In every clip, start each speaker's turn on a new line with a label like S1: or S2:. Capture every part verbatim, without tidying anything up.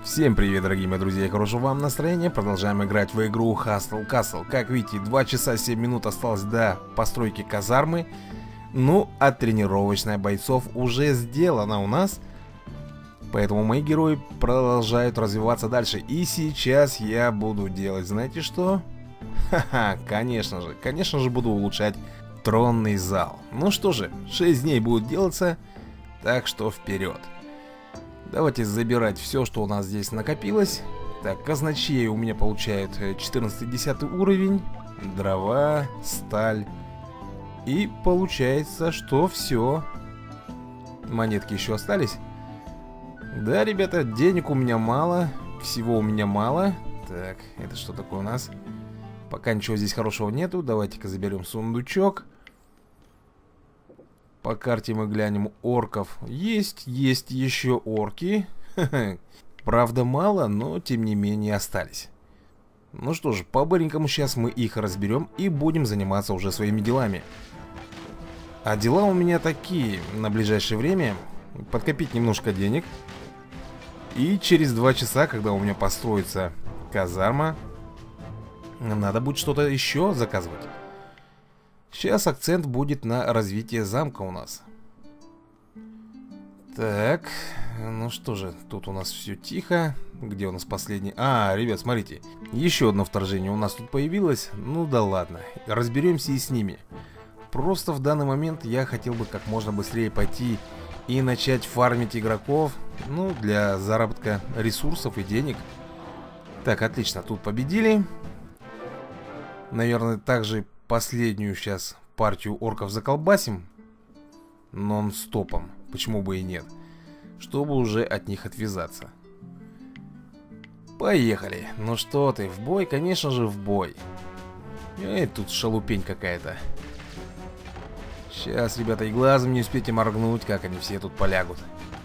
S1: Всем привет, дорогие мои друзья, и хорошего вам настроения. Продолжаем играть в игру Hustle Castle. Как видите, два часа семь минут осталось до постройки казармы. Ну, а тренировочная бойцов уже сделана у нас. Поэтому мои герои продолжают развиваться дальше. И сейчас я буду делать, знаете что? Ха-ха, конечно же, конечно же буду улучшать тронный зал. Ну что же, шесть дней будет делаться, так что вперед. Давайте забирать все, что у нас здесь накопилось. Так, казначей у меня получает четырнадцатый-десятый уровень. Дрова, сталь. И получается, что все. Монетки еще остались. Да, ребята, денег у меня мало. Всего у меня мало. Так, это что такое у нас? Пока ничего здесь хорошего нету. Давайте-ка заберем сундучок. По карте мы глянем орков. Есть, есть еще орки. Правда мало, но тем не менее остались. Ну что ж, по-быренькому сейчас мы их разберем и будем заниматься уже своими делами. А дела у меня такие на ближайшее время. Подкопить немножко денег. И через два часа, когда у меня построится казарма, надо будет что-то еще заказывать. Сейчас акцент будет на развитие замка у нас. Так, ну что же, тут у нас все тихо. Где у нас последний? А, ребят, смотрите, еще одно вторжение у нас тут появилось. Ну да ладно, разберемся и с ними. Просто в данный момент я хотел бы как можно быстрее пойти и начать фармить игроков. Ну, для заработка ресурсов и денег. Так, отлично, тут победили. Наверное, также последнюю сейчас партию орков заколбасим нон-стопом, почему бы и нет, чтобы уже от них отвязаться. Поехали. Ну что ты, в бой? Конечно же в бой. Эй, тут шалупень какая-то. Сейчас, ребята, и глазом не успейте моргнуть, как они все тут полягут.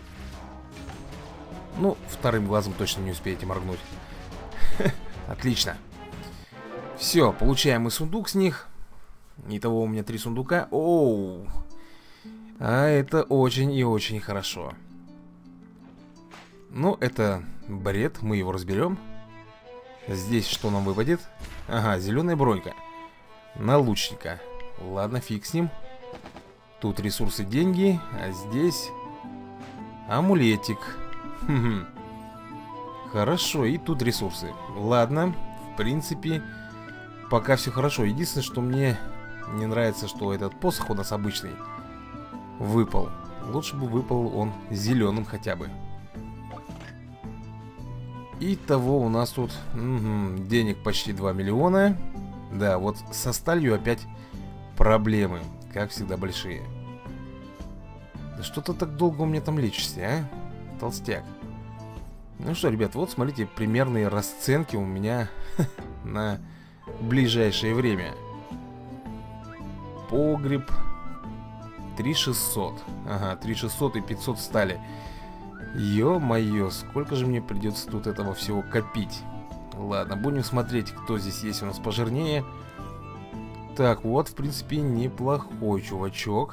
S1: Ну, вторым глазом точно не успеете моргнуть. Отлично. Все, получаем мы сундук с них. Итого у меня три сундука. Оу. А это очень и очень хорошо. Ну, это бред, мы его разберем. Здесь что нам выпадет? Ага, зеленая бронька. На лучника. Ладно, фиг с ним. Тут ресурсы, деньги. А здесь амулетик. Хм-хм. Хорошо, и тут ресурсы. Ладно, в принципе, пока все хорошо. Единственное, что мне не нравится, что этот посох у нас обычный выпал. Лучше бы выпал он зеленым хотя бы. Итого у нас тут угу, денег почти два миллиона. Да, вот со сталью опять проблемы, как всегда, большие. Да что-то так долго у меня там лечишься, а? Толстяк. Ну что, ребят, вот смотрите, примерные расценки у меня на ближайшее время. Погреб три шестьсот. Ага, три шестьсот и пятьсот стали. Ё-моё, сколько же мне придется тут этого всего копить. Ладно, будем смотреть, кто здесь есть у нас пожирнее. Так, вот, в принципе, неплохой чувачок.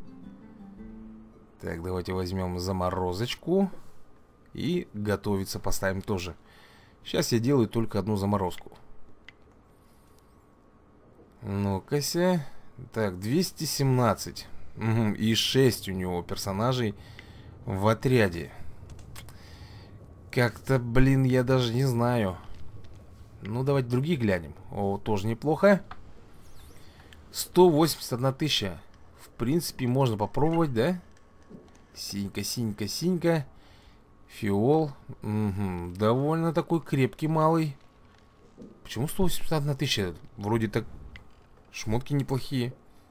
S1: Так, давайте возьмем заморозочку. И готовиться поставим тоже. Сейчас я делаю только одну заморозку. Ну-ка-ся. Так, двести семнадцать. Угу, и шесть у него персонажей в отряде. Как-то, блин, я даже не знаю. Ну, давайте другие глянем. О, тоже неплохо. сто восемьдесят одна тысяча. В принципе, можно попробовать, да? Синька, синька, синька. Фиол. Угу, довольно такой крепкий малый. Почему сто восемьдесят одна тысяча? Вроде так шмотки неплохие.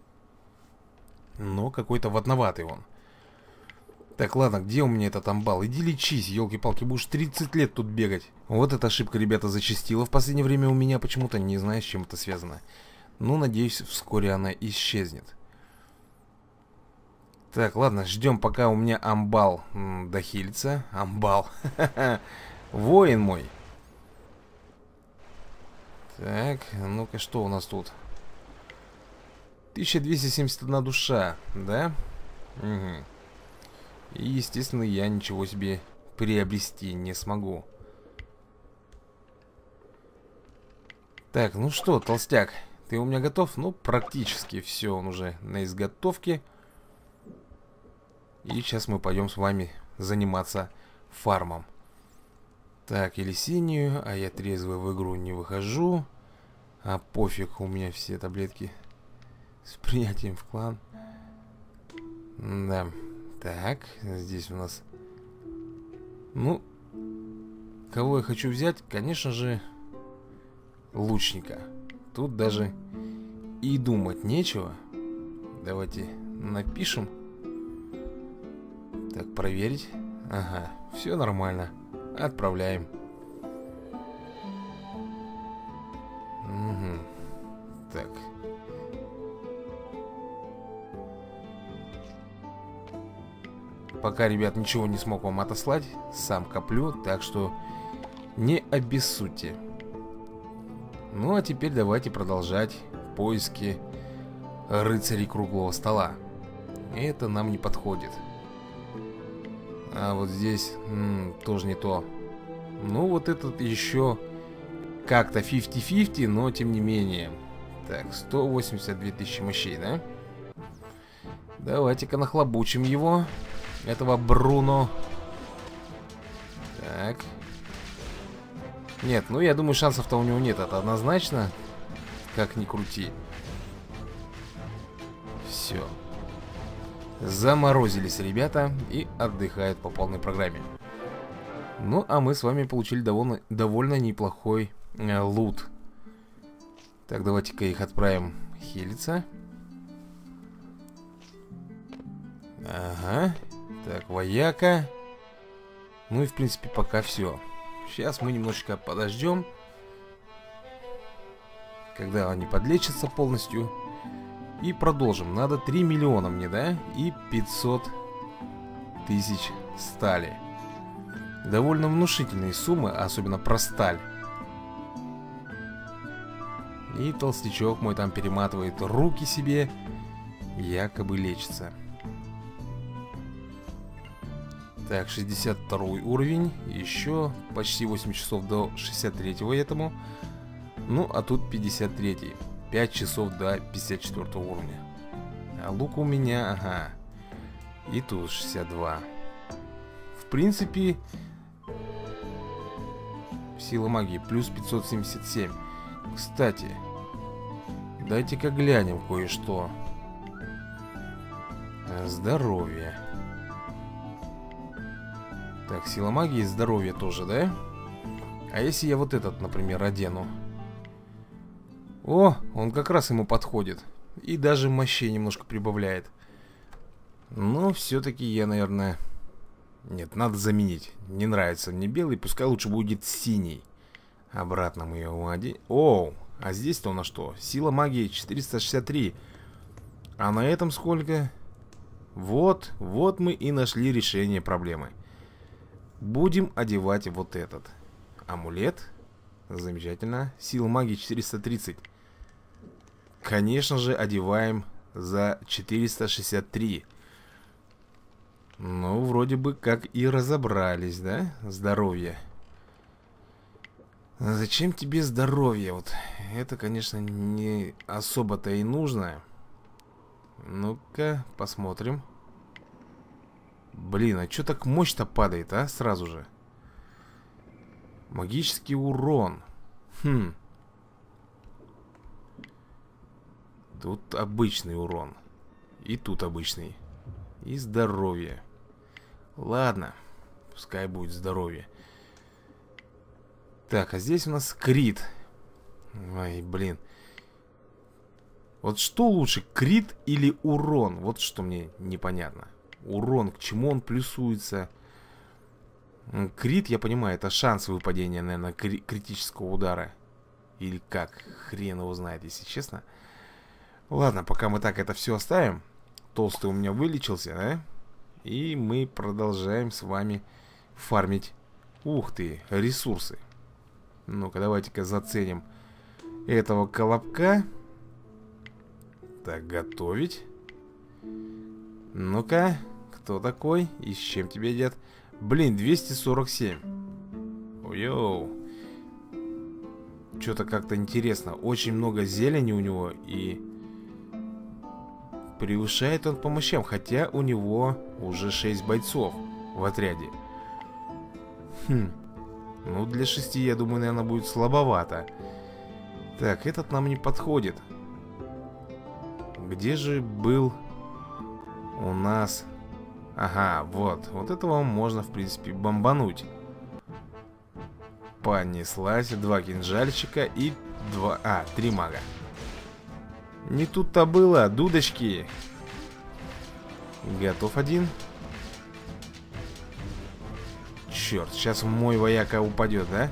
S1: Но какой-то ватноватый он. Так, ладно, где у меня этот амбал? Иди лечись, елки-палки, будешь тридцать лет тут бегать. Вот эта ошибка, ребята, зачастила в последнее время у меня почему-то. Не знаю, с чем это связано. Ну, надеюсь, вскоре она исчезнет. Так, ладно, ждем, пока у меня амбал м, дохилится. Амбал. Воин мой. Так, ну-ка, что у нас тут? тысяча двести семьдесят одна душа, да? Угу. И, естественно, я ничего себе приобрести не смогу. Так, ну что, толстяк, ты у меня готов? Ну, практически все, он уже на изготовке. И сейчас мы пойдем с вами заниматься фармом. Так, или синюю, а я трезвый в игру не выхожу. А пофиг, у меня все таблетки с принятием в клан. Да. Так, здесь у нас... Ну, кого я хочу взять? Конечно же, лучника. Тут даже и думать нечего. Давайте напишем. Так, проверить. Ага, все нормально. Отправляем. Угу. Так. Пока, ребят, ничего не смог вам отослать. Сам коплю, так что не обессудьте. Ну, а теперь давайте продолжать поиски рыцарей круглого стола. Это нам не подходит. А вот здесь м, тоже не то. Ну, вот этот еще как-то пятьдесят на пятьдесят, но тем не менее. Так, сто восемьдесят две тысячи мощей, да? Давайте-ка нахлобучим его. Этого Бруно. Так. Нет, ну я думаю, шансов-то у него нет. Это однозначно. Как ни крути. Все. Заморозились ребята и отдыхают по полной программе. Ну, а мы с вами получили довольно, довольно неплохой э, лут. Так, давайте-ка их отправим хилиться. Ага. Так, вояка. Ну и в принципе пока все. Сейчас мы немножечко подождем, когда они подлечатся полностью. И продолжим. Надо три миллиона мне, да? И пятьсот тысяч стали. Довольно внушительные суммы, особенно про сталь. И толстячок мой там перематывает руки себе, якобы лечится. Так, шестьдесят второй уровень. Еще почти восемь часов до шестьдесят третьего этому. Ну, а тут пятьдесят третий. пять часов до пятьдесят четвёртого уровня. А лук у меня, ага. И тут шестьдесят два. В принципе, сила магии плюс пятьсот семьдесят семь. Кстати, дайте-ка глянем кое-что. Здоровье. Так, сила магии и здоровье тоже, да? А если я вот этот, например, одену? О, он как раз ему подходит. И даже мощей немножко прибавляет. Но все-таки я, наверное... Нет, надо заменить. Не нравится мне белый, пускай лучше будет синий. Обратно мы его оденем. О, а здесь-то у нас что? Сила магии четыреста шестьдесят три. А на этом сколько? Вот, вот мы и нашли решение проблемы. Будем одевать вот этот амулет. Замечательно. Сила магии четыреста тридцать. Конечно же, одеваем за четыреста шестьдесят три. Ну, вроде бы как и разобрались, да? Здоровье. Зачем тебе здоровье? Вот это, конечно, не особо-то и нужно. Ну-ка, посмотрим. Блин, а что так мощь-то падает, а? Сразу же. Магический урон. Хм. Тут обычный урон. И тут обычный. И здоровье. Ладно. Пускай будет здоровье. Так, а здесь у нас крит. Ой, блин. Вот что лучше, крит или урон? Вот что мне непонятно. Урон, к чему он плюсуется? Крит, я понимаю, это шанс выпадения, наверное, кри критического удара. Или как? Хрен его знает, если честно. Ладно, пока мы так это все оставим. Толстый у меня вылечился, да? И мы продолжаем с вами фармить. Ух ты, ресурсы. Ну-ка, давайте-ка заценим этого колобка. Так, готовить. Ну-ка, кто такой? И с чем тебе едят? Блин, двести сорок семь. Йоу. что-то как-то интересно. Очень много зелени у него. И превышает он по мощам. Хотя у него уже шесть бойцов в отряде. Хм. Ну, для шести, я думаю, наверное, будет слабовато. Так, этот нам не подходит. Где же был у нас... Ага, вот. Вот этого можно, в принципе, бомбануть. Понеслась. Два кинжальчика и два... А, три мага. Не тут-то было, дудочки. Готов один. Черт, сейчас мой вояка упадет, да?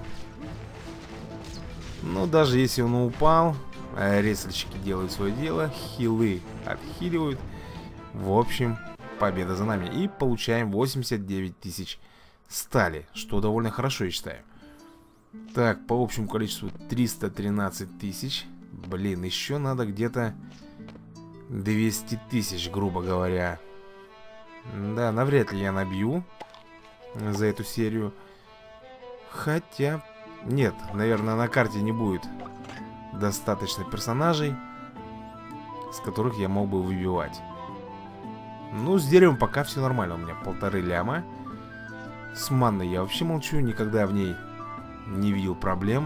S1: Ну, даже если он упал, ресельщики делают свое дело, хилы отхиливают. В общем, победа за нами. И получаем восемьдесят девять тысяч стали, что довольно хорошо, я считаю. Так, по общему количеству триста тринадцать тысяч. Блин, еще надо где-то двести тысяч, грубо говоря. Да, навряд ли я набью за эту серию. Хотя... Нет, наверное, на карте не будет достаточно персонажей, с которых я мог бы выбивать. Ну, с деревом пока все нормально. У меня полторы ляма. С манной я вообще молчу. Никогда в ней не видел проблем.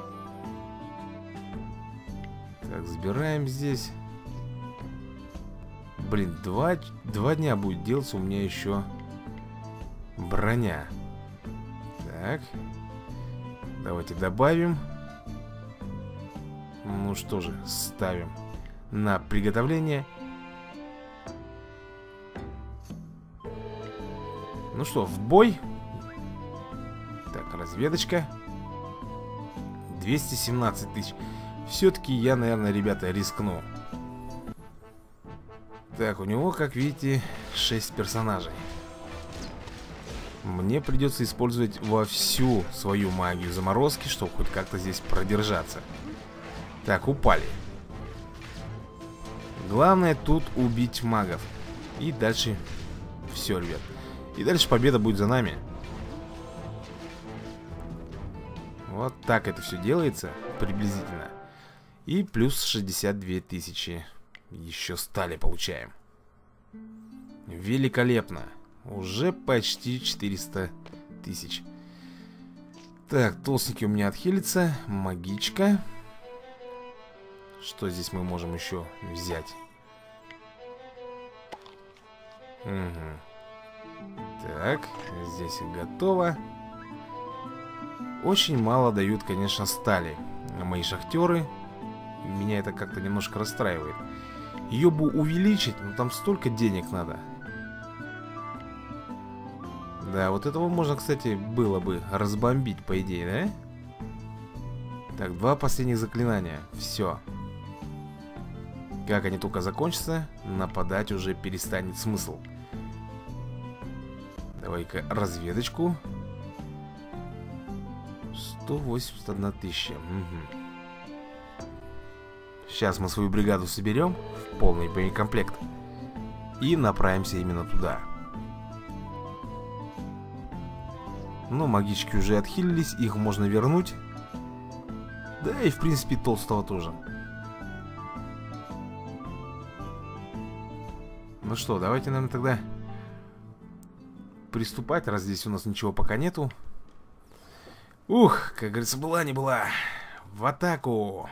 S1: Так, забираем здесь. Блин, два, два дня будет делаться у меня еще броня. Так. Давайте добавим. Ну что же, ставим на приготовление. Ну что, в бой. Так, разведочка. двести семнадцать тысяч. Все-таки я, наверное, ребята, рискну. Так, у него, как видите, шесть персонажей. Мне придется использовать во всю свою магию заморозки, чтобы хоть как-то здесь продержаться. Так, упали. Главное тут убить магов. И дальше все, ребят. И дальше победа будет за нами. Вот так это все делается приблизительно. И плюс шестьдесят две тысячи еще стали получаем. Великолепно. Уже почти четыреста тысяч. Так, толстенький у меня отхилится. Магичка. Что здесь мы можем еще взять? Угу. Так, здесь готово. Очень мало дают, конечно, стали мои шахтеры. Меня это как-то немножко расстраивает. Ее бы увеличить, но там столько денег надо. Да, вот этого можно, кстати, было бы разбомбить, по идее, да? Так, два последних заклинания. Все. Как они только закончатся, нападать уже перестанет смысл. Давай-ка разведочку. сто восемьдесят одна тысяча. Угу. Сейчас мы свою бригаду соберем в полный боекомплект и направимся именно туда. Но магички уже отхилились, их можно вернуть. Да и в принципе толстого тоже. Ну что, давайте, наверное, тогда приступать, раз здесь у нас ничего пока нету. Ух, как говорится, была не была. В атаку.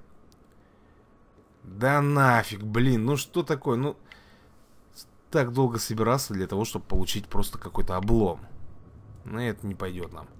S1: Да нафиг, блин, ну что такое? Ну, так долго собирался для того, чтобы получить просто какой-то облом. Но это не пойдет нам.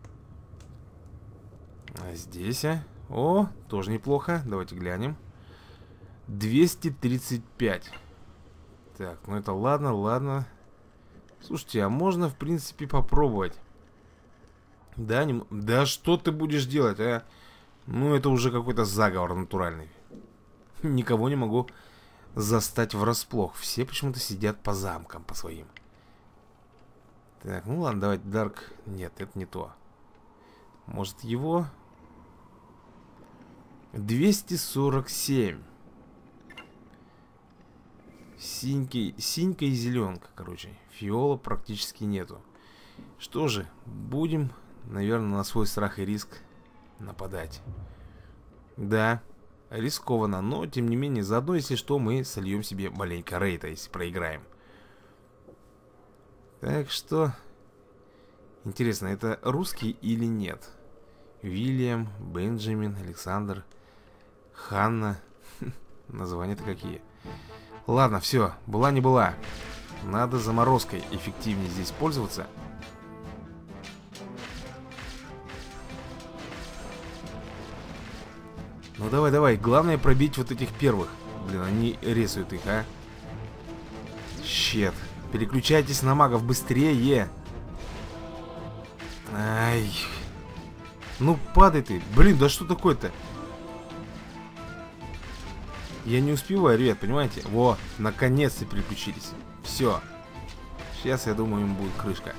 S1: А здесь, а? О, тоже неплохо. Давайте глянем. двести тридцать пять. Так, ну это ладно, ладно. Слушайте, а можно, в принципе, попробовать. Да, не... да что ты будешь делать, а? Ну это уже какой-то заговор натуральный. Никого не могу застать врасплох. Все почему-то сидят по замкам, по своим. Так, ну ладно, давайте Дарк. Нет, это не то. Может его? двести сорок семь. Синьки, синька и зеленка, короче. Фиола практически нету. Что же, будем, наверное, на свой страх и риск нападать. Да, рискованно, но тем не менее, заодно, если что, мы сольем себе маленько рейта, если проиграем. Так что... Интересно, это русский или нет? Вильям, Бенджамин, Александр, Ханна. Названия-то какие. Ладно, все, была не была. Надо заморозкой эффективнее здесь пользоваться. Ну давай, давай, главное пробить вот этих первых. Блин, они резают их, а. Щет. Переключайтесь на магов быстрее. Ай. Ну падай ты. Блин, да что такое-то? Я не успеваю, ребят, понимаете? Во, наконец-то переключились. Все. Сейчас, я думаю, им будет крышка.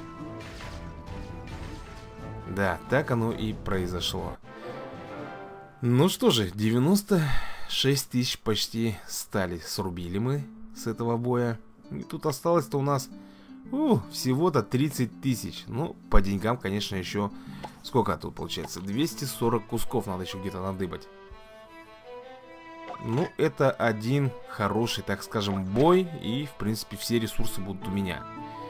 S1: Да, так оно и произошло. Ну что же, девяносто шесть тысяч почти стали срубили мы с этого боя. И тут осталось-то у нас у, всего-то тридцать тысяч. Ну, по деньгам, конечно, еще... Сколько тут получается? двести сорок кусков надо еще где-то надыбать. Ну, это один хороший, так скажем, бой. И, в принципе, все ресурсы будут у меня.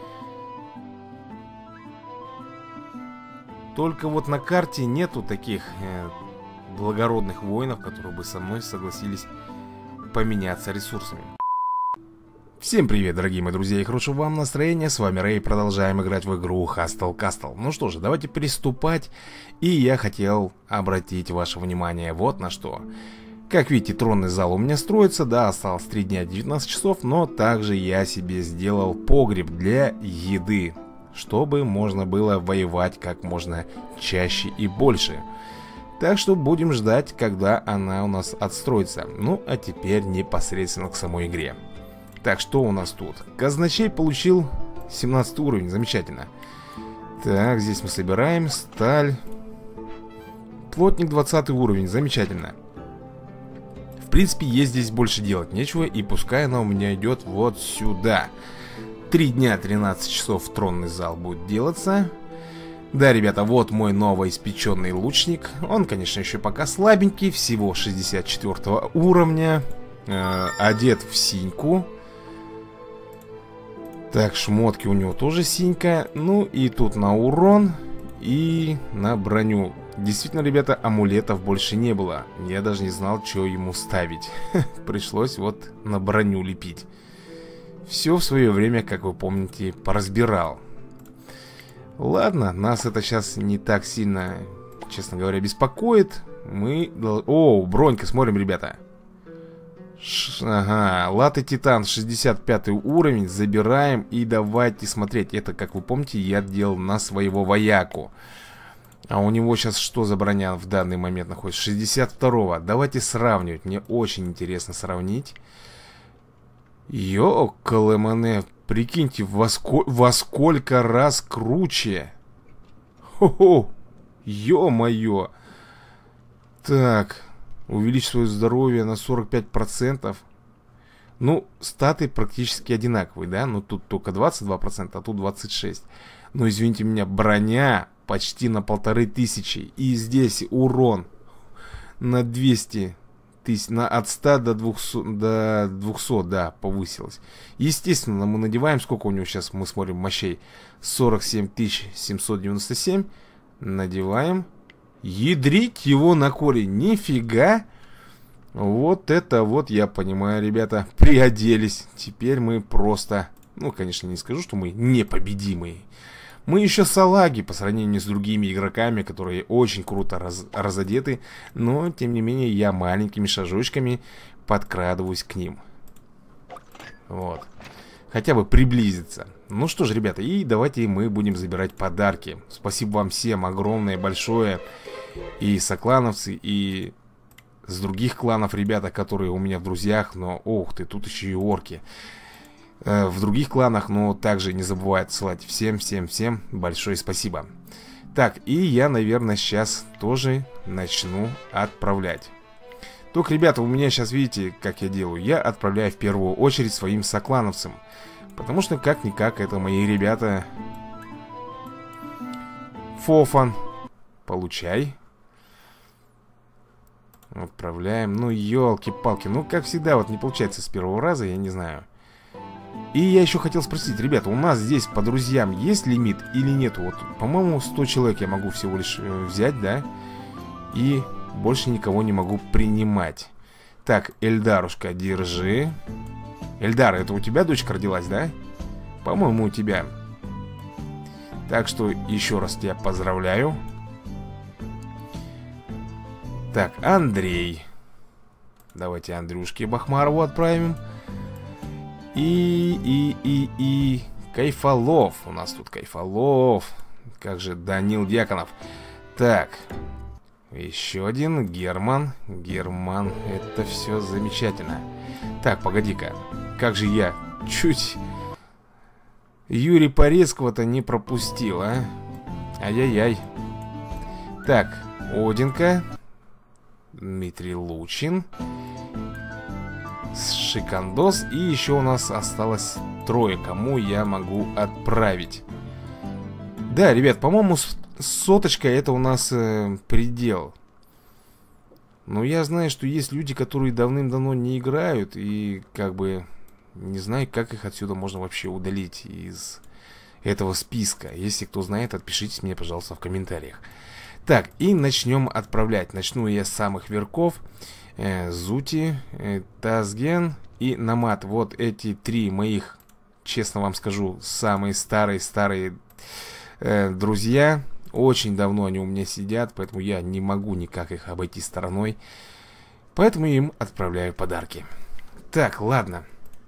S1: Только вот на карте нету таких э, благородных воинов, которые бы со мной согласились поменяться ресурсами. Всем привет, дорогие мои друзья, и хорошего вам настроения. С вами Рэй, продолжаем играть в игру Hustle Castle. Ну что же, давайте приступать. И я хотел обратить ваше внимание вот на что. Как видите, тронный зал у меня строится. Да, осталось три дня, девятнадцать часов. Но также я себе сделал погреб для еды, чтобы можно было воевать как можно чаще и больше. Так что будем ждать, когда она у нас отстроится. Ну, а теперь непосредственно к самой игре. Так, что у нас тут? Казначей получил семнадцатый уровень, замечательно. Так, здесь мы собираем сталь. Плотник двадцатый уровень, замечательно. В принципе, есть здесь больше делать нечего, и пускай она у меня идет вот сюда. Три дня, тринадцать часов тронный зал будет делаться. Да, ребята, вот мой новоиспеченный лучник. Он, конечно, еще пока слабенький, всего шестьдесят четвёртого уровня. э, Одет в синьку. Так, шмотки у него тоже синька. Ну и тут на урон и на броню. Действительно, ребята, амулетов больше не было. Я даже не знал, что ему ставить. Пришлось вот на броню лепить. Все в свое время, как вы помните, поразбирал. Ладно, нас это сейчас не так сильно, честно говоря, беспокоит. Мы... О, бронька, смотрим, ребята. Ш... Ага, латы титан, шестьдесят пятый уровень. Забираем и давайте смотреть. Это, как вы помните, я делал на своего вояку. А у него сейчас что за броня в данный момент находится? шестьдесят второго. Давайте сравнивать. Мне очень интересно сравнить. Ёкалэмане, прикиньте, во, ско... во сколько раз круче. Хо-хо, ё-моё. Так, увеличить свое здоровье на сорок пять процентов. Ну, статы практически одинаковые, да? Но тут только двадцать два процента, а тут двадцать шесть процентов. Но, извините меня, броня почти на полторы тысячи. И здесь урон на двести тысяч, на от ста до двухсот, до двухсот, да, повысилось. Естественно, мы надеваем, сколько у него сейчас, мы смотрим, мощей. сорок семь тысяч семьсот девяносто семь. Надеваем. Ядрить его на корень. Нифига. Вот это вот, я понимаю, ребята, приоделись. Теперь мы просто, ну, конечно, не скажу, что мы непобедимые. Мы еще салаги по сравнению с другими игроками, которые очень круто раз, разодеты. Но, тем не менее, я маленькими шажочками подкрадываюсь к ним. Вот. Хотя бы приблизиться. Ну что ж, ребята, и давайте мы будем забирать подарки. Спасибо вам всем огромное, большое. И соклановцы, и с других кланов, ребята, которые у меня в друзьях. Но, ох ты, тут еще и орки. В других кланах, но также не забывайте ссылать. Всем-всем-всем большое спасибо. Так, и я, наверное, сейчас тоже начну отправлять. Только, ребята, у меня сейчас, видите, как я делаю. Я отправляю в первую очередь своим соклановцам. Потому что, как-никак, это мои ребята. Фофан, получай. Отправляем. Ну, елки-палки. Ну, как всегда, вот не получается с первого раза, я не знаю. И я еще хотел спросить, ребята, у нас здесь по друзьям есть лимит или нету? Вот, по-моему, сто человек я могу всего лишь э, взять, да? И больше никого не могу принимать. Так, Эльдарушка, держи. Эльдар, это у тебя дочка родилась, да? По-моему, у тебя. Так что еще раз тебя поздравляю. Так, Андрей. Давайте Андрюшке Бахмарову отправим. И, и, и, и Кайфолов. У нас тут Кайфолов. Как же Данил Дьяконов. Так, еще один Герман. Герман, это все замечательно. Так, погоди-ка. Как же я чуть Юрий Порецкого-то не пропустил, а? Ай-яй-яй. Так, Одинка, Дмитрий Лучин, Шикандос. И еще у нас осталось трое, кому я могу отправить. Да, ребят, по-моему, соточка это у нас э, предел. Но я знаю, что есть люди, которые давным-давно не играют. И как бы не знаю, как их отсюда можно вообще удалить из этого списка. Если кто знает, отпишитесь мне, пожалуйста, в комментариях. Так, и начнем отправлять. Начну я с самых верхов. э, Зути, э, Тазген и Намат. Вот эти три моих, честно вам скажу, самые старые-старые э, друзья. Очень давно они у меня сидят, поэтому я не могу никак их обойти стороной. Поэтому им отправляю подарки. Так, ладно.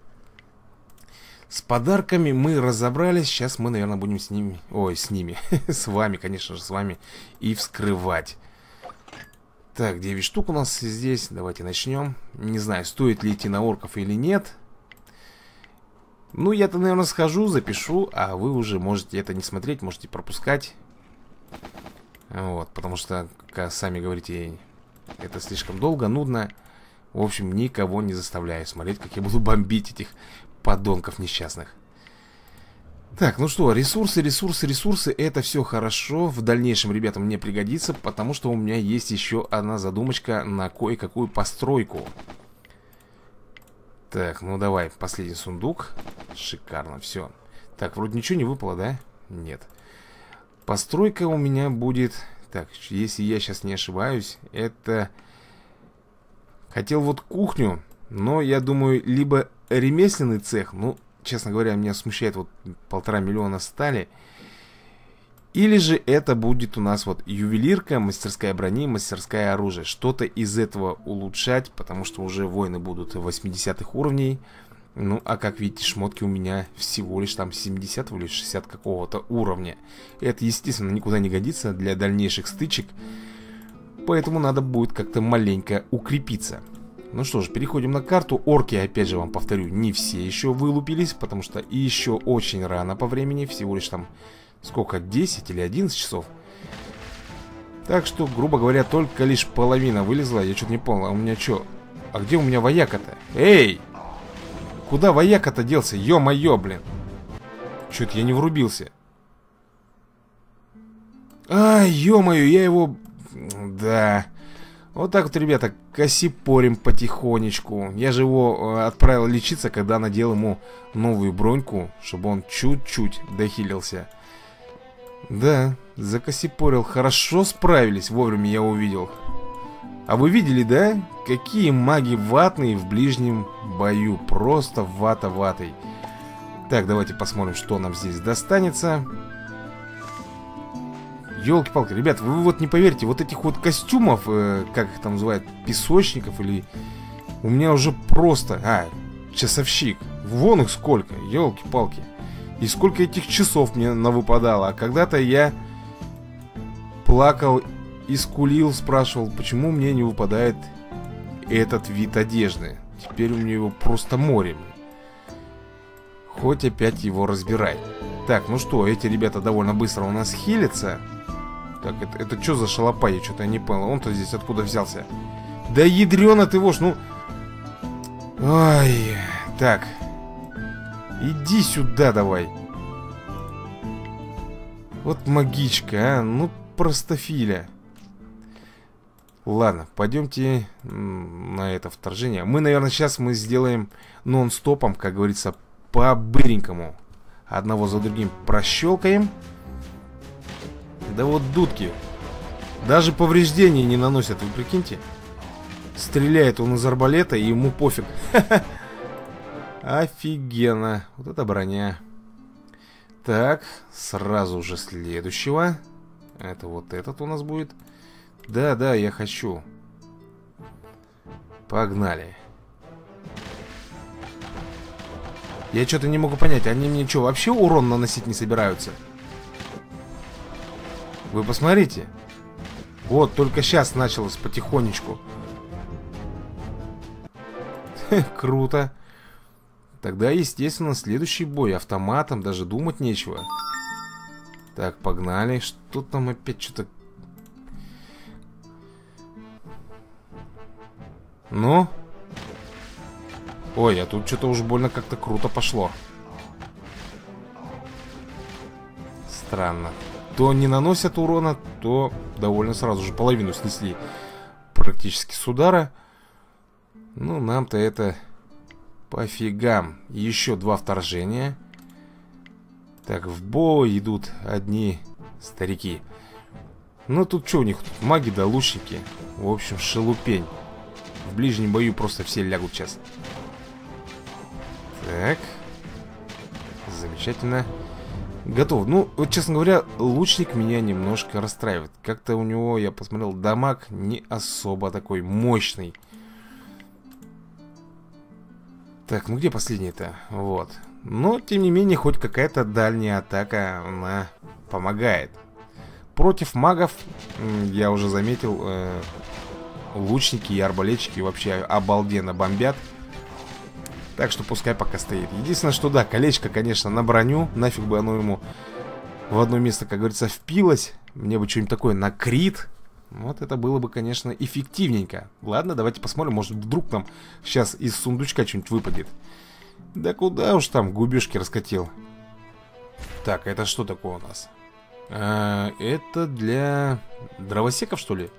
S1: С подарками мы разобрались. Сейчас мы, наверное, будем с ними... Ой, с ними. С вами, конечно же, с вами. И вскрывать. Так, девять штук у нас здесь. Давайте начнем. Не знаю, стоит ли идти на орков или нет. Ну, я-то, наверное, схожу, запишу. А вы уже можете это не смотреть, можете пропускать. Вот, потому что, как сами говорите, это слишком долго, нудно. В общем, никого не заставляю смотреть, как я буду бомбить этих подонков несчастных. Так, ну что, ресурсы, ресурсы, ресурсы. Это все хорошо. В дальнейшем, ребята, мне пригодится, потому что у меня есть еще одна задумочка на кое-какую постройку. Так, ну давай, последний сундук. Шикарно, все. Так, вроде ничего не выпало, да? Нет. Постройка у меня будет... Так, если я сейчас не ошибаюсь, это... Хотел вот кухню, но я думаю, либо ремесленный цех. Ну, честно говоря, меня смущает вот полтора миллиона стали. Или же это будет у нас вот ювелирка, мастерская брони, мастерская оружия. Что-то из этого улучшать, потому что уже войны будут восьмидесятых уровней. Ну, а как видите, шмотки у меня всего лишь там семидесятого или шестидесятого какого-то уровня. Это, естественно, никуда не годится для дальнейших стычек. Поэтому надо будет как-то маленько укрепиться. Ну что ж, переходим на карту. Орки, опять же вам повторю, не все еще вылупились, потому что еще очень рано по времени. Всего лишь там, сколько, десять или одиннадцать часов. Так что, грубо говоря, только лишь половина вылезла. Я что-то не понял, а у меня что? А где у меня вояка-то? Эй! Куда вояка-то делся? Ё-моё, блин. Чё-то я не врубился. Ай, ё-моё, я его... Да. Вот так вот, ребята, косипорим потихонечку. Я же его э, отправил лечиться, когда надел ему новую броньку, чтобы он чуть-чуть дохилился. Да, закосипорил. Хорошо справились, вовремя я увидел. А вы видели, да? Какие маги ватные в ближнем бою. Просто вата ватой. Так, давайте посмотрим, что нам здесь достанется. Ёлки-палки, ребят, вы вот не поверите, вот этих вот костюмов, э, как их там называют, песочников или... У меня уже просто... А, часовщик. Вон их сколько, ёлки-палки. И сколько этих часов мне навыпадало. А когда-то я плакал и скулил, спрашивал, почему мне не выпадает этот вид одежды. Теперь у меня его просто море. Хоть опять его разбирай. Так, ну что, эти ребята довольно быстро у нас хилятся. Так, это, это что за шалопай? Я что-то не понял. Он-то здесь откуда взялся? Да ядрёна ты вошь, ну... Ай, так. Иди сюда давай. Вот магичка, а, ну простофиля. Ладно, пойдемте на это вторжение. Мы, наверное, сейчас мы сделаем нон-стопом, как говорится, по-быренькому. Одного за другим прощелкаем. Да вот дудки. Даже повреждений не наносят, вы прикиньте. Стреляет он из арбалета, и ему пофиг. Офигенно. Вот это броня. Так, сразу же следующего. Это вот этот у нас будет. Да, да, я хочу. Погнали. Я что-то не могу понять, они мне что, вообще урон наносить не собираются? Вы посмотрите. Вот, только сейчас началось потихонечку. Круто. Тогда, естественно, следующий бой автоматом, даже думать нечего. Так, погнали. Что там опять что-то... Ну? Ой, а тут что-то уж больно как-то круто пошло. Странно. То не наносят урона, то довольно сразу же половину снесли. Практически с удара. Ну, нам-то это пофигам. Еще два вторжения. Так, в бой идут одни старики. Ну, тут что у них? Тут маги да лучники. В общем, шелупень. В ближнем бою просто все лягут сейчас. Так. Замечательно. Готов. Ну, вот, честно говоря, лучник меня немножко расстраивает. Как-то у него, я посмотрел, дамаг не особо такой мощный. Так, ну где последний-то? Вот. Но, тем не менее, хоть какая-то дальняя атака, она помогает. Против магов, я уже заметил, э, лучники и арбалетчики вообще обалденно бомбят. Так что пускай пока стоит. Единственное, что да, колечко, конечно, на броню. Нафиг бы оно ему в одно место, как говорится, впилось. Мне бы что-нибудь такое на крит. Вот это было бы, конечно, эффективненько. Ладно, давайте посмотрим, может вдруг нам сейчас из сундучка что-нибудь выпадет. Да куда уж там, губежки раскатил. Так, это что такое у нас? А, это для дровосеков, что ли?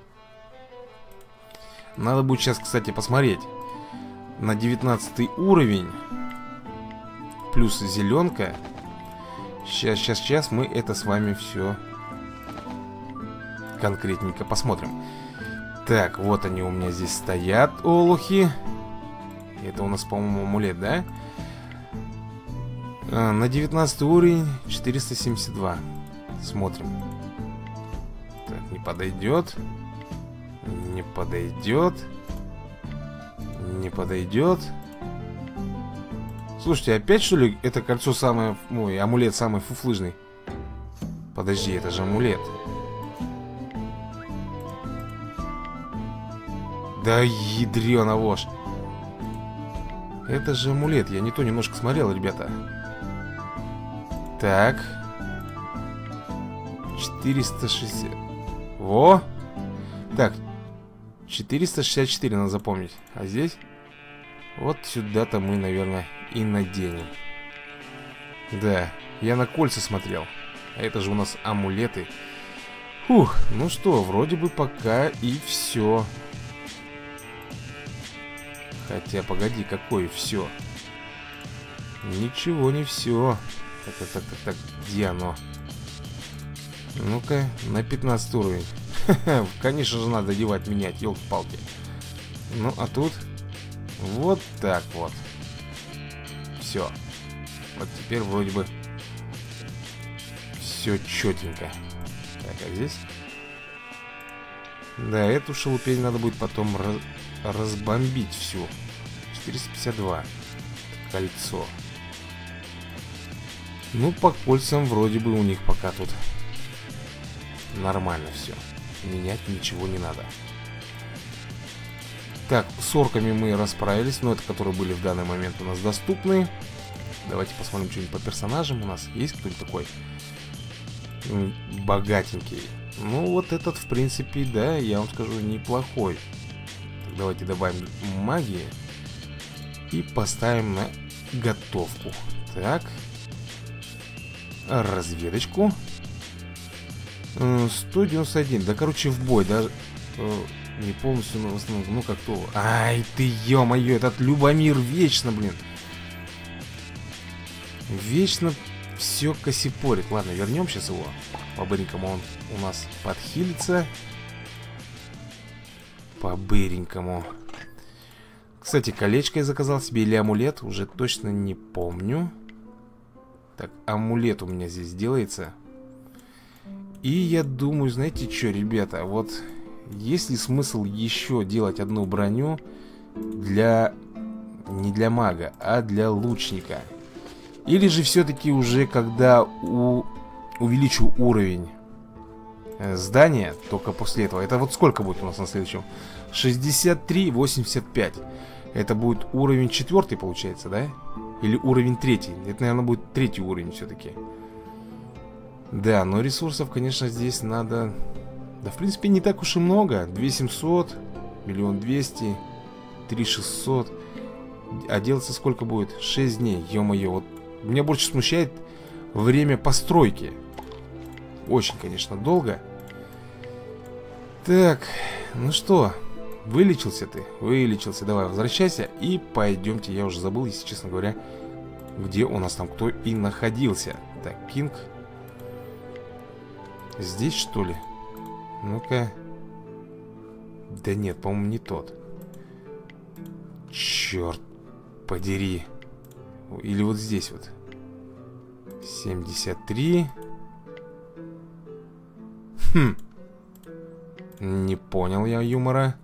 S1: Надо будет сейчас, кстати, посмотреть. На девятнадцатый уровень. Плюс зеленка. Сейчас, сейчас, сейчас мы это с вами все конкретненько посмотрим. Так, вот они у меня здесь стоят, олухи. Это у нас, по-моему, амулет, да? А, на девятнадцатый уровень четыреста семьдесят два. Смотрим. Так, не подойдет. Не подойдет. Не подойдет. Слушайте, опять что ли это кольцо самое... Ой, амулет самый фуфлыжный? Подожди, это же амулет. Да ядрёна вошь. Это же амулет, я не то немножко смотрел, ребята. Так. четыреста шестьдесят. Во! Так. четыреста шестьдесят четыре надо запомнить. А здесь? Вот сюда-то мы, наверное, и наденем. Да, я на кольца смотрел. А это же у нас амулеты. Фух, ну что, вроде бы пока и все. Хотя, погоди, какое все? Ничего не все. Так, так, так, так, так, где оно? Ну-ка, на пятнадцатый уровень. Конечно же, надо девать, менять, елки-палки. Ну, а тут вот так вот. Все. Вот теперь вроде бы все четенько. Так, а здесь? Да, эту шелупень надо будет потом раз... разбомбить всю. четыреста пятьдесят два. Кольцо. Ну, по кольцам вроде бы у них пока тут нормально все. Менять ничего не надо. Так, с орками мы расправились. Но это которые были в данный момент у нас доступны. Давайте посмотрим что-нибудь по персонажам. У нас есть кто-нибудь такой богатенький? Ну, вот этот, в принципе, да, я вам скажу, неплохой. Так, давайте добавим магии. И поставим на готовку. Так. Разведочку. сто девяносто один. Да, короче, в бой. Даже Не полностью, но в основном, ну как то. Ай ты, ё-моё, этот Любомир вечно, блин. Вечно все косипорит. Ладно, вернем сейчас его. По-быренькому он у нас подхилится. По-быренькому. Кстати, колечко я заказал себе или амулет, уже точно не помню. Так, амулет у меня здесь делается. И я думаю, знаете что, ребята, вот есть ли смысл еще делать одну броню для... не для мага, а для лучника? Или же все-таки уже когда у... увеличу уровень здания, только после этого. Это вот сколько будет у нас на следующем? шестьдесят три восемьдесят пять. Это будет уровень четвертый, получается, да? Или уровень третий? Это, наверное, будет третий уровень все-таки. Да, но ресурсов, конечно, здесь надо... Да, в принципе, не так уж и много. две тысячи семьсот, миллион двести, три тысячи шестьсот. А делаться сколько будет? шесть дней, ё-моё. Вот меня больше смущает время постройки. Очень, конечно, долго. Так, ну что, вылечился ты? Вылечился, давай, возвращайся. И пойдемте, я уже забыл, если честно говоря, где у нас там кто и находился. Так, Кинг. Здесь, что ли? Ну-ка. Да нет, по-моему, не тот. Черт подери. Или вот здесь вот. семьдесят три. Хм. Не понял я юмора.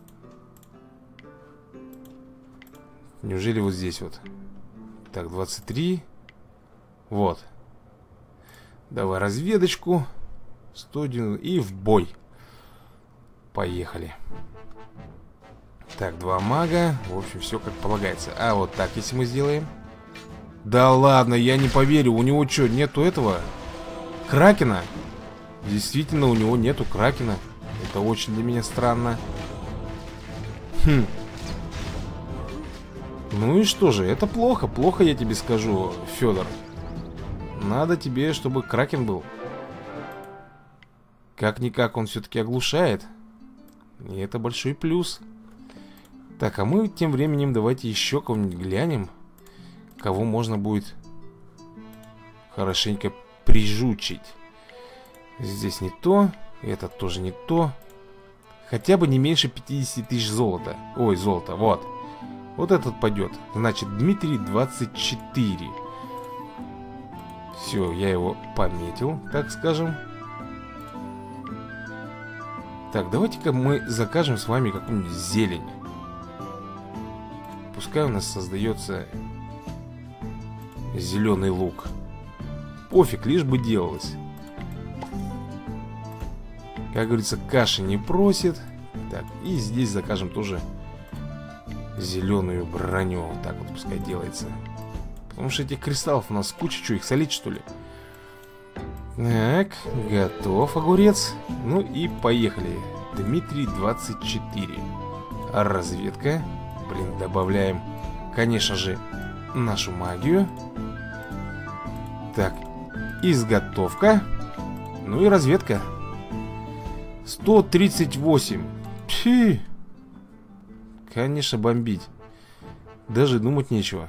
S1: Неужели вот здесь вот? Так, двадцать три. Вот. Давай разведочку. сто девяносто. И в бой. Поехали. Так, два мага. В общем, все как полагается. А вот так, если мы сделаем. Да ладно, я не поверю. У него что, нету этого? Кракена? Действительно, у него нету кракена. Это очень для меня странно. Хм. Ну и что же, это плохо. Плохо, я тебе скажу, Федор. Надо тебе, чтобы кракен был. Как-никак он все-таки оглушает. И это большой плюс. Так, а мы тем временем давайте еще кого-нибудь глянем. Кого можно будет хорошенько прижучить. Здесь не то. Это тоже не то. Хотя бы не меньше пятьдесят тысяч золота. Ой, золото, вот. Вот этот пойдет. Значит, Дмитрий двадцать четыре. Все, я его пометил, так скажем. Так, давайте-ка мы закажем с вами какую-нибудь зелень. Пускай у нас создается зеленый лук. Пофиг, лишь бы делалось. Как говорится, каши не просит. Так, и здесь закажем тоже зеленую броню. Вот так вот пускай делается. Потому что этих кристаллов у нас куча. Что, их солить, что ли? Так, готов огурец. Ну и поехали. Дмитрий двадцать четыре. Разведка. Блин, добавляем, конечно же, нашу магию. Так, изготовка. Ну и разведка. сто тридцать восемь. Пфи. Конечно, бомбить. Даже думать нечего.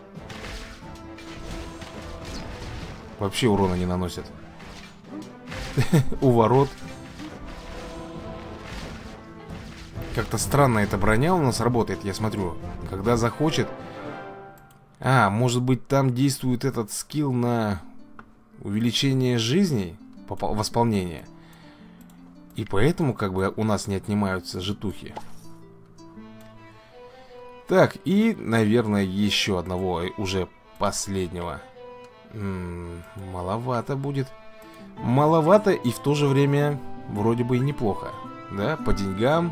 S1: Вообще урона не наносят. У ворот. Как-то странно эта броня у нас работает, я смотрю. Когда захочет. А, может быть, там действует этот скилл на увеличение жизней, восполнение. И поэтому как бы у нас не отнимаются житухи. Так, и, наверное, еще одного, уже последнего. М-м, маловато будет. Маловато и в то же время вроде бы и неплохо. Да, по деньгам,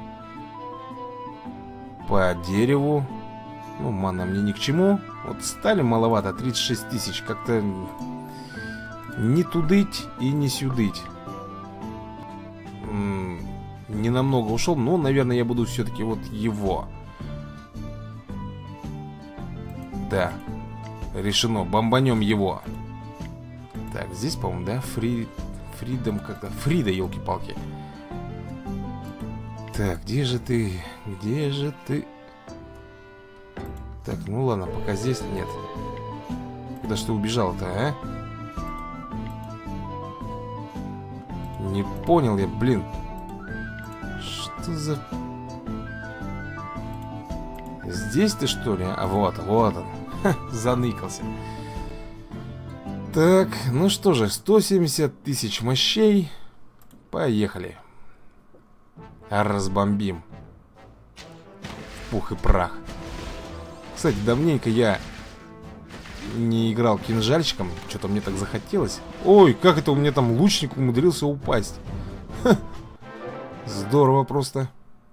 S1: по дереву. Ну, мана мне ни к чему. Вот стали маловато, тридцать шесть тысяч. Как-то не тудыть и не сюдыть. М-м, не намного ушел, но, наверное, я буду все-таки вот его. Да, решено, бомбанем его. Так, здесь, по-моему, да, Фри... Фридом как-то... Фрида, елки-палки. Так, где же ты? Где же ты? Так, ну ладно, пока здесь нет. Куда ж ты убежал-то, а? Не понял я, блин. Что за... Здесь ты, что ли? А вот, вот он. Ха, заныкался. Так, ну что же, сто семьдесят тысяч мощей. Поехали. Разбомбим. Пух и прах. Кстати, давненько я не играл кинжальщиком. Что-то мне так захотелось. Ой, как это у меня там лучник умудрился упасть. Ха. Здорово просто.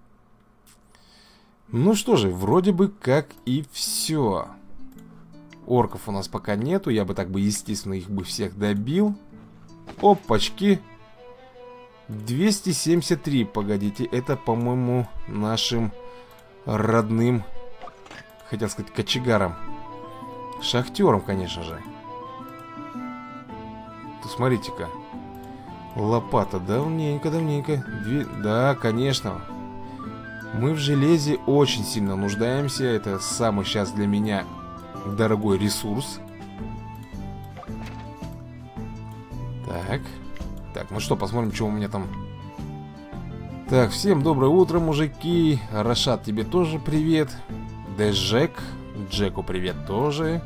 S1: Ну что же, вроде бы как и все. Орков у нас пока нету. Я бы так бы, естественно, их бы всех добил. Опачки. двести семьдесят три, погодите. Это, по-моему, нашим родным, хотел сказать, кочегаром. Шахтером, конечно же. Тут смотрите-ка. Лопата, давненько, давненько. Две... Да, конечно. Мы в железе очень сильно нуждаемся. Это самый сейчас для меня дорогой ресурс. Так. Так, ну что, посмотрим, что у меня там. Так, всем доброе утро, мужики. Рашат, тебе тоже привет. Дэжек. Джеку привет тоже.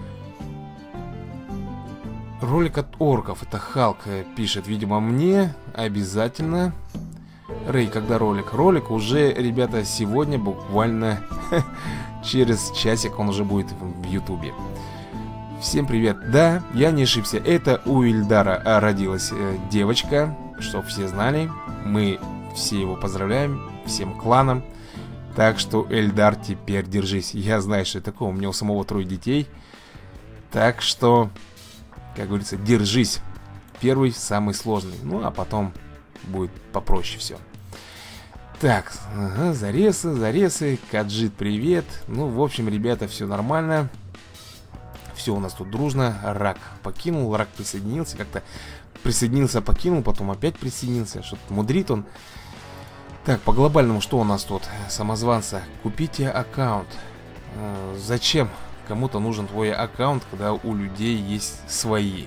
S1: Ролик от орков. Это Халк пишет, видимо, мне. Обязательно. Рэй, когда ролик? Ролик уже, ребята, сегодня буквально через часик он уже будет в Ютубе. Всем привет. Да, я не ошибся. Это у Ильдара родилась э, девочка. Чтоб все знали. Мы все его поздравляем. Всем кланам. Так что, Эльдар, теперь держись. Я знаю, что это такое. У меня у самого трое детей. Так что, как говорится, держись. Первый самый сложный. Ну, а потом будет попроще все. Так, ага, заресы, заресы. Каджит, привет. Ну, в общем, ребята, все нормально. Все у нас тут дружно. Рак покинул, Рак присоединился. Как-то присоединился, покинул, потом опять присоединился. Что-то мудрит он. Так, по глобальному что у нас тут? Самозванца. Купите аккаунт. э, Зачем кому-то нужен твой аккаунт, когда у людей есть свои?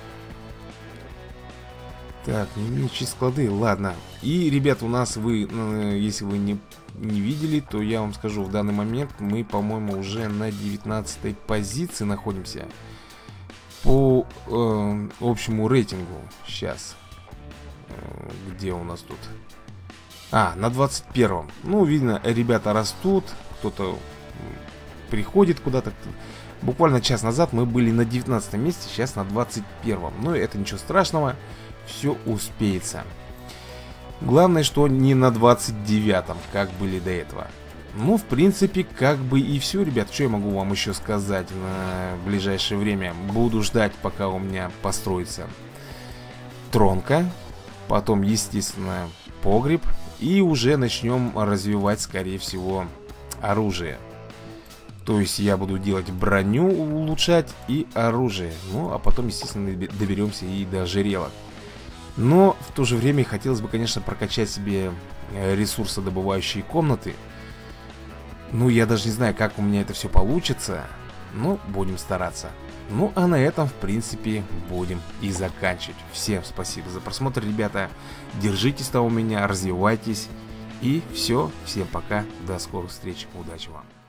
S1: Так, не мечи склады, ладно. И, ребят, у нас вы, э, если вы не, не видели, то я вам скажу, в данный момент мы, по-моему, уже на девятнадцатой позиции находимся по э, общему рейтингу. Сейчас. Э, где у нас тут? А, на двадцать первом. Ну, видно, ребята растут, кто-то приходит куда-то. Буквально час назад мы были на девятнадцатом месте, сейчас на двадцать первом. Но это ничего страшного. Все успеется. Главное, что не на двадцать девятом, как были до этого. Ну, в принципе, как бы и все, ребят. Что я могу вам еще сказать на ближайшее время? Буду ждать, пока у меня построится тронка. Потом, естественно, погреб. И уже начнем развивать, скорее всего, оружие. То есть я буду делать броню, улучшать и оружие. Ну, а потом, естественно, доберемся и до ожерелок. Но в то же время хотелось бы, конечно, прокачать себе ресурсодобывающие комнаты. Ну, я даже не знаю, как у меня это все получится. Но будем стараться. Ну, а на этом, в принципе, будем и заканчивать. Всем спасибо за просмотр, ребята. Держитесь там у меня, развивайтесь. И все. Всем пока. До скорых встреч. Удачи вам.